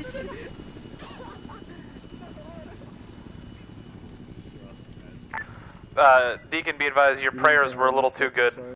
Deacon, be advised, your prayers were a little too good.